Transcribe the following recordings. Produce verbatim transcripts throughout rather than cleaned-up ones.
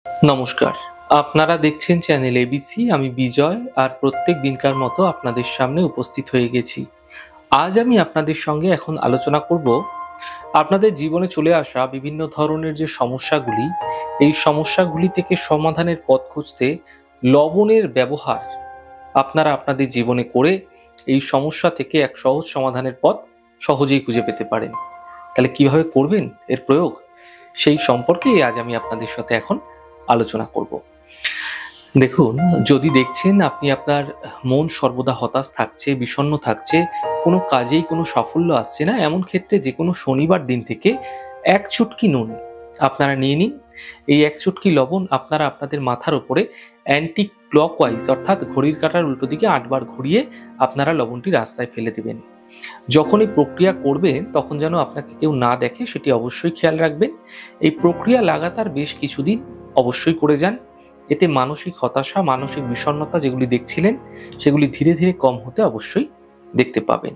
নমস্কার, আপনারা দেখছেন চ্যানেল এবিসি। আমি বিজয় আর প্রত্যেক দিনকার মতো আপনাদের সামনে উপস্থিত হয়ে গেছি। আজ আমি আপনাদের সঙ্গে এখন আলোচনা করব আপনাদের জীবনে চলে আসা বিভিন্ন ধরনের যে সমস্যাগুলি, এই সমস্যাগুলি থেকে সমাধানের পথ খুঁজতে লবণের ব্যবহার আপনারা আপনাদের জীবনে করে এই সমস্যা থেকে এক সহজ সমাধানের পথ সহজেই খুঁজে পেতে পারেন। তাহলে কিভাবে করবেন এর প্রয়োগ, সেই সম্পর্কেই আজ আমি আপনাদের সাথে এখন আলোচনা করব। দেখুন, যদি দেখছেন আপনি আপনার মন সর্বদা হতাশ থাকছে, বিষণ্ণ থাকছে, কোনো কাজেই কোনো সাফল্য আসছে না, এমন ক্ষেত্রে যে কোনো শনিবার দিন থেকে এক চুটকি নুন আপনারা নিয়ে নিন। এই এক চুটকি লবণ আপনারা আপনাদের মাথার উপরে অ্যান্টি ক্লকওয়াইজ অর্থাৎ ঘড়ির কাঁটার উল্টো দিকে আটবার ঘুরিয়ে আপনারা লবণটি রাস্তায় ফেলে দেবেন। যখন এই প্রক্রিয়া করবেন তখন যেন আপনাকে কেউ না দেখে, সেটি অবশ্যই খেয়াল রাখবেন। এই প্রক্রিয়া লাগাতার বেশ কিছুদিন অবশ্যই করে যান। এতে মানসিক হতাশা, মানসিক বিষণ্ণতা যেগুলি দেখছিলেন সেগুলি ধীরে ধীরে কম হতে অবশ্যই দেখতে পাবেন।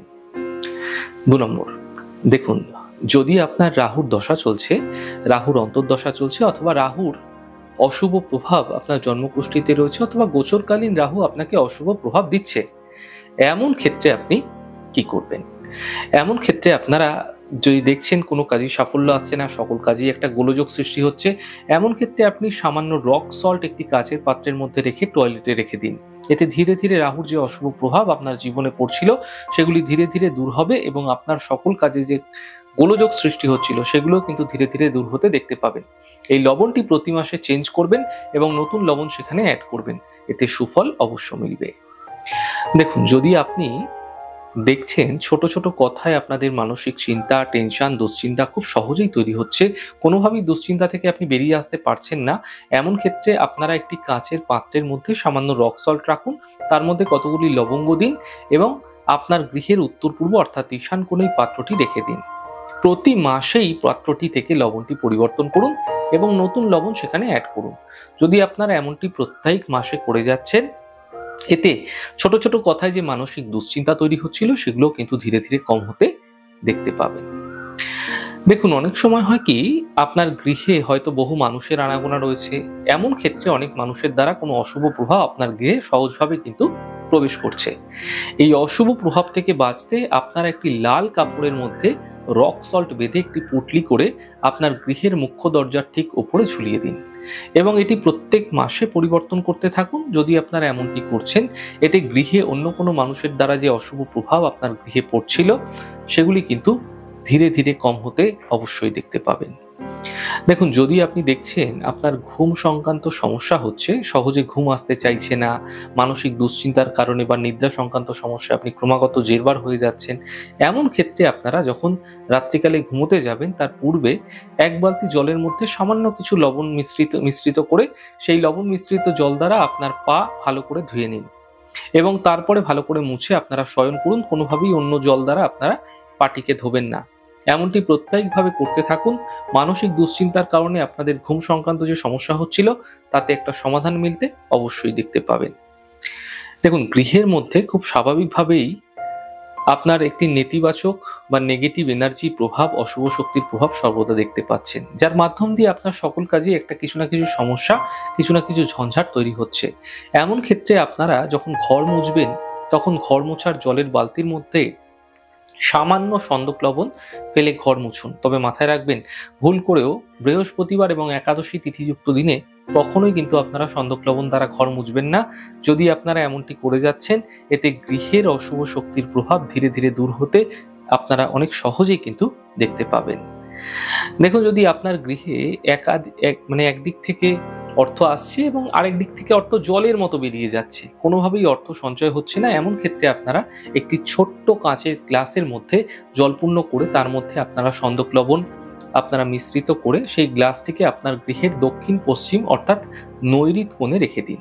দু নম্বর, দেখুন, যদি আপনার রাহুর দশা চলছে, রাহুর অন্তর্দশা চলছে, অথবা রাহুর অশুভ প্রভাব আপনার জন্মকুষ্ঠিতে রয়েছে, অথবা গোচরকালীন রাহু আপনাকে অশুভ প্রভাব দিচ্ছে, এমন ক্ষেত্রে আপনি কি করবেন? এমন ক্ষেত্রে আপনারা যদি দেখছেন কোনো কাজে সাফল্য আসছে না, সকল কাজেই একটা গোলযোগ সৃষ্টি হচ্ছে, এমন ক্ষেত্রে আপনি সামান্য রক সল্ট একটি কাচের পাত্রের মধ্যে রেখে টয়লেটে রেখে দিন। এতে ধীরে ধীরে রাহুর যে অশুভ প্রভাব আপনার জীবনে পড়ছিল সেগুলি ধীরে ধীরে দূর হবে এবং আপনার সকল কাজে যে গোলযোগ সৃষ্টি হচ্ছিল সেগুলো কিন্তু ধীরে ধীরে দূর হতে দেখতে পাবেন। এই লবণটি প্রতি মাসে চেঞ্জ করবেন এবং নতুন লবণ সেখানে অ্যাড করবেন, এতে সুফল অবশ্য মিলবে। দেখুন, যদি আপনি দেখছেন ছোট ছোট কথায় আপনাদের মানসিক চিন্তা, টেনশন, দুশ্চিন্তা খুব সহজেই তৈরি হচ্ছে, কোনোভাবেই দুশ্চিন্তা থেকে আপনি বেরিয়ে আসতে পারছেন না, এমন ক্ষেত্রে আপনারা একটি কাঁচের পাত্রের মধ্যে সামান্য রক সল্ট রাখুন, তার মধ্যে কতগুলি লবঙ্গ দিন এবং আপনার গৃহের উত্তর পূর্ব অর্থাৎ ঈশান কোণে পাত্রটি রেখে দিন। প্রতি মাসেই পাত্রটি থেকে লবণটি পরিবর্তন করুন এবং নতুন লবণ সেখানে অ্যাড করুন। যদি আপনারা এমনটি প্রত্যেক মাসে করে যাচ্ছেন, এতে ছোট ছোট কথায় যে মানসিক দুশ্চিন্তা তৈরি হচ্ছিল সেগুলো কিন্তু ধীরে ধীরে কম হতে দেখতে পাবেন। দেখুন, অনেক সময় হয় কি, আপনার গৃহে হয়তো বহু মানুষের আনাগোনা রয়েছে, এমন ক্ষেত্রে অনেক মানুষের দ্বারা কোনো অশুভ প্রভাব আপনার গৃহে সহজভাবে কিন্তু প্রবেশ করছে। এই অশুভ প্রভাব থেকে বাঁচতে আপনারা একটি লাল কাপড়ের মধ্যে রক সল্ট বেঁধে একটি পুটলি করে আপনার গৃহের মুখ্য দরজার ঠিক উপরে ঝুলিয়ে দিন এবং এটি প্রত্যেক মাসে পরিবর্তন করতে থাকুন। যদি আপনারা এমনটি করছেন, এতে গৃহে অন্য কোনো মানুষের দ্বারা যে অশুভ প্রভাব আপনার গৃহে পড়ছিল সেগুলি কিন্তু ধীরে ধীরে কম হতে অবশ্যই দেখতে পাবেন। দেখুন, যদি আপনি দেখছেন আপনার ঘুম সংক্রান্ত সমস্যা হচ্ছে, সহজে ঘুম আসতে চাইছে না, মানসিক দুশ্চিন্তার কারণে বা নিদ্রা সংক্রান্ত সমস্যা আপনি ক্রমাগত জেরবার হয়ে যাচ্ছেন, এমন ক্ষেত্রে আপনারা যখন রাত্রিকালে ঘুমোতে যাবেন তার পূর্বে এক বালতি জলের মধ্যে সামান্য কিছু লবণ মিশ্রিত মিশ্রিত করে সেই লবণ মিশ্রিত জল দ্বারা আপনার পা ভালো করে ধুয়ে নিন এবং তারপরে ভালো করে মুছে আপনারা শয়ন করুন। কোনোভাবেই অন্য জল দ্বারা আপনারা পাটিকে ধোবেন না। এমনটি প্রত্যেকভাবে করতে থাকুন। মানসিক দুশ্চিন্তার কারণে আপনাদের ঘুম সংক্রান্ত যে সমস্যা হচ্ছিল তাতে একটা সমাধান মিলতে অবশ্যই দেখতে পাবেন। দেখুন, গৃহের মধ্যে খুব স্বাভাবিকভাবেই আপনার একটি নেতিবাচক বা নেগেটিভ এনার্জি প্রভাব, অশুভ শক্তির প্রভাব সর্বদা দেখতে পাচ্ছেন, যার মাধ্যম দিয়ে আপনার সকল কাজে একটা কিছু না কিছু সমস্যা, কিছু না কিছু ঝঞ্ঝাট তৈরি হচ্ছে। এমন ক্ষেত্রে আপনারা যখন ঘর মুছবেন তখন ঘর মোছার জলের বালতির মধ্যে সামান্য সন্দক লবণ ফেলে ঘর মুছুন। তবে মাথায় রাখবেন, ভুল করেও বৃহস্পতিবার এবং একাদশী তিথিযুক্ত দিনে কখনোই কিন্তু আপনারা সন্দক লবণ দ্বারা ঘর মুছবেন না। যদি আপনারা এমনটি করে যাচ্ছেন, এতে গৃহের অশুভ শক্তির প্রভাব ধীরে ধীরে দূর হতে আপনারা অনেক সহজেই কিন্তু দেখতে পাবেন। দেখুন, যদি আপনার গৃহে একাধ এক মানে একদিক থেকে অর্থ আসছে এবং আরেক দিক থেকে অর্থ জলের মতো বেরিয়ে যাচ্ছে, কোনোভাবেই অর্থ সঞ্চয় হচ্ছে না, এমন ক্ষেত্রে আপনারা একটি ছোট্ট কাঁচের গ্লাসের মধ্যে জলপূর্ণ করে তার মধ্যে আপনারা সন্দক লবণ আপনারা মিশ্রিত করে সেই গ্লাসটিকে আপনার গৃহের দক্ষিণ পশ্চিম অর্থাৎ নৈঋত কোণে রেখে দিন।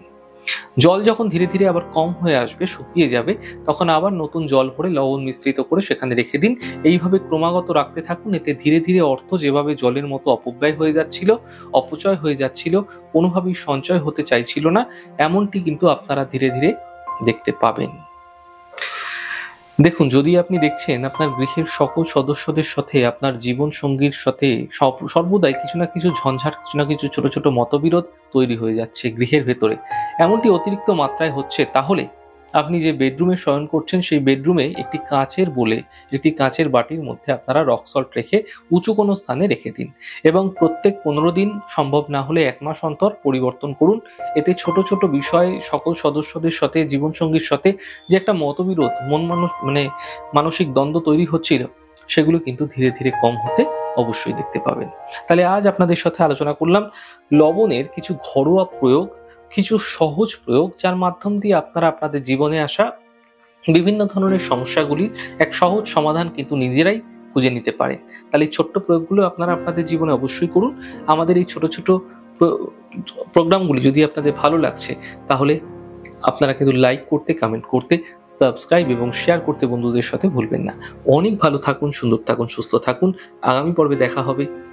জল যখন ধীরে ধীরে আবার কম হয়ে আসবে, শুকিয়ে যাবে, তখন আবার নতুন জল ভরে লবণ মিশ্রিত করে সেখানে রেখে দিন। এইভাবে ক্রমাগত রাখতে থাকুন। এতে ধীরে ধীরে অর্থ যেভাবে জলের মতো অপব্যয় হয়ে যাচ্ছিল, অপচয় হয়ে যাচ্ছিল, কোনোভাবেই সঞ্চয় হতে চাইছিল না, এমনটি কিন্তু আপনারা ধীরে ধীরে দেখতে পাবেন। দেখুন, যদি আপনি দেখছেন আপনার গৃহের সকল সদস্যদের সাথে আপনার জীবন সঙ্গীর সাথে সব- সর্বদাই কিছু না কিছু ঝঞ্ঝাট, কিছু না কিছু ছোট ছোট মতবিরোধ তৈরি হয়ে যাচ্ছে গৃহের ভেতরে, এমনটি অতিরিক্ত মাত্রায় হচ্ছে, তাহলে আপনি যে বেডরুমে শয়ন করছেন সেই বেডরুমে একটি কাচের বোলে, একটি কাচের বাটির মধ্যে আপনারা রক সল্ট রেখে উঁচু কোনো স্থানে রেখে দিন এবং প্রত্যেক পনেরো দিন, সম্ভব না হলে এক মাস অন্তর পরিবর্তন করুন। এতে ছোট ছোট বিষয় সকল সদস্যদের সাথে, জীবনসঙ্গীর সাথে যে একটা মতবিরোধ, মন মানুষ মানে মানসিক দ্বন্দ্ব তৈরি হচ্ছিল, সেগুলো কিন্তু ধীরে ধীরে কম হতে অবশ্যই দেখতে পাবেন। তাহলে আজ আপনাদের সাথে আলোচনা করলাম লবণের কিছু ঘরোয়া প্রয়োগ, কিছু সহজ প্রয়োগ, যার মাধ্যম দিয়ে আপনারা আপনাদের জীবনে আসা বিভিন্ন ধরনের সমস্যাগুলির এক সহজ সমাধান কিন্তু নিজেরাই খুঁজে নিতে পারেন। তাহলে এই ছোট্ট প্রয়োগগুলো আপনারা আপনাদের জীবনে অবশ্যই করুন। আমাদের এই ছোট ছোট প্র- প্রোগ্রামগুলি যদি আপনাদের ভালো লাগছে, তাহলে আপনারা কিন্তু লাইক করতে, কমেন্ট করতে, সাবস্ক্রাইব এবং শেয়ার করতে বন্ধুদের সাথে ভুলবেন না। অনেক ভালো থাকুন, সুন্দর থাকুন, সুস্থ থাকুন। আগামী পর্বে দেখা হবে।